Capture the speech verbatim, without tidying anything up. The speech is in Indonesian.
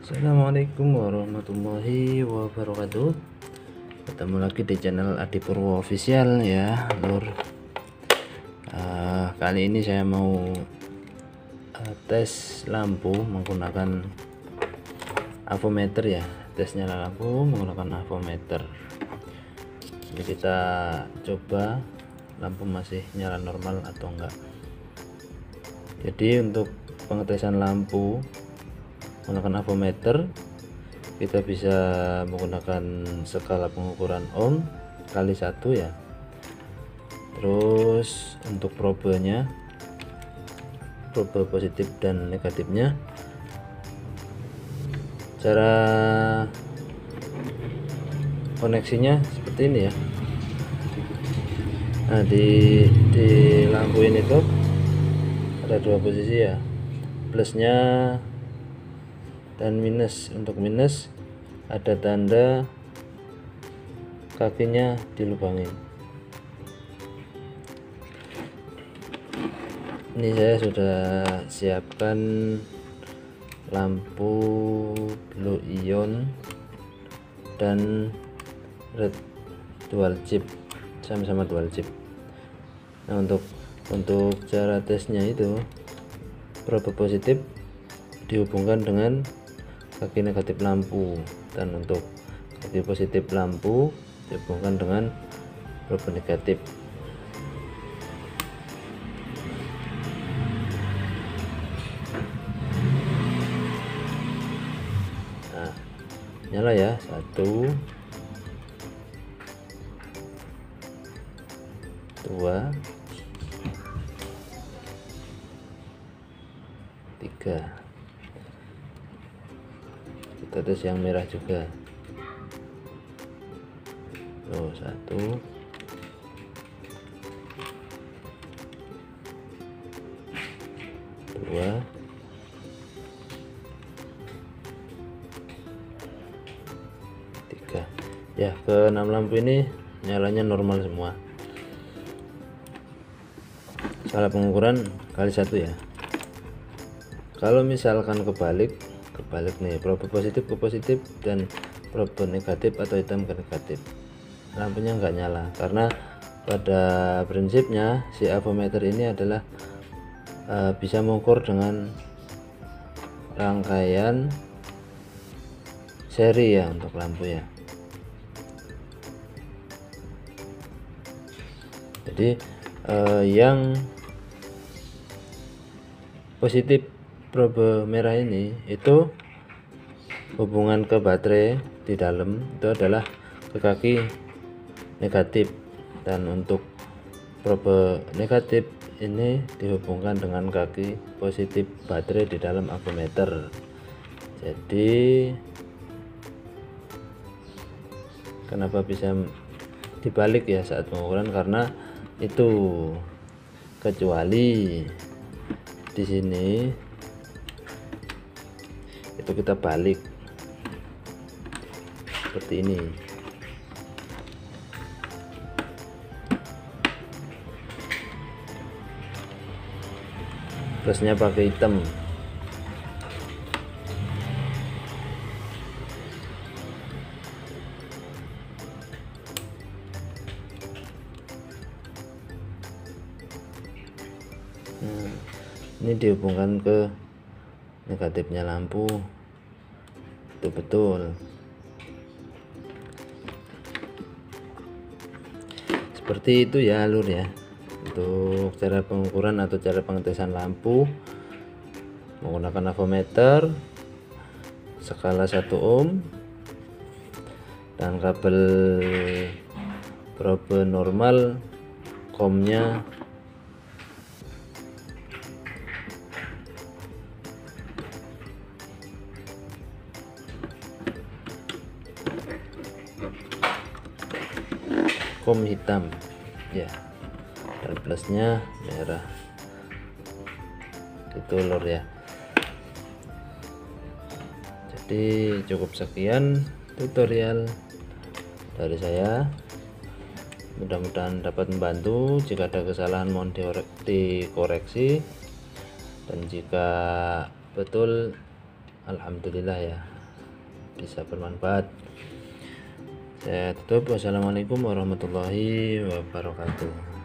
Assalamualaikum warahmatullahi wabarakatuh. Ketemu lagi di channel Adi Purwo Official ya, Lur. Uh, kali ini saya mau uh, tes lampu menggunakan avometer ya, tes nyala lampu menggunakan avometer. Jadi kita coba lampu masih nyala normal atau enggak. Jadi untuk pengetesan lampu menggunakan avometer, kita bisa menggunakan skala pengukuran ohm kali satu ya. Terus untuk probenya, probe positif dan negatifnya, cara koneksinya seperti ini ya. Nah, di di lampu ini tuh ada dua posisi ya, plusnya dan minus. Untuk minus ada tanda kakinya dilubangin. Ini saya sudah siapkan lampu blue ion dan red dual chip, sama-sama dual chip. Nah, untuk untuk cara tesnya itu, probe positif dihubungkan dengan kaki negatif lampu, dan untuk kaki positif lampu dihubungkan dengan probe negatif. Nah, nyala ya, satu, dua, tiga. Kita tes yang merah juga. Oh, satu, dua, tiga. Ya, ke enam lampu ini nyalanya normal semua. Skala pengukuran kali satu ya. Kalau misalkan kebalik kebalik nih, probe positif ke positif dan probe negatif atau hitam ke negatif, lampunya nggak nyala. Karena pada prinsipnya si avometer ini adalah uh, bisa mengukur dengan rangkaian seri ya untuk lampu ya. Jadi uh, yang positif probe merah ini itu hubungan ke baterai di dalam itu adalah ke kaki negatif, dan untuk probe negatif ini dihubungkan dengan kaki positif baterai di dalam avometer. Jadi kenapa bisa dibalik ya saat pengukuran? Karena itu, kecuali di sini itu kita balik seperti ini. Plusnya pakai hitam. Nah, ini dihubungkan ke negatifnya lampu, itu betul. Seperti itu ya, Lur ya, untuk cara pengukuran atau cara pengetesan lampu menggunakan avometer, skala satu ohm, dan kabel probe normal, komnya kom hitam ya, dan plusnya merah. Itu Lur ya. Jadi cukup sekian tutorial dari saya, mudah-mudahan dapat membantu. Jika ada kesalahan mohon dikoreksi, dan jika betul alhamdulillah ya. bisa bermanfaat. Saya tutup. Wassalamualaikum warahmatullahi wabarakatuh.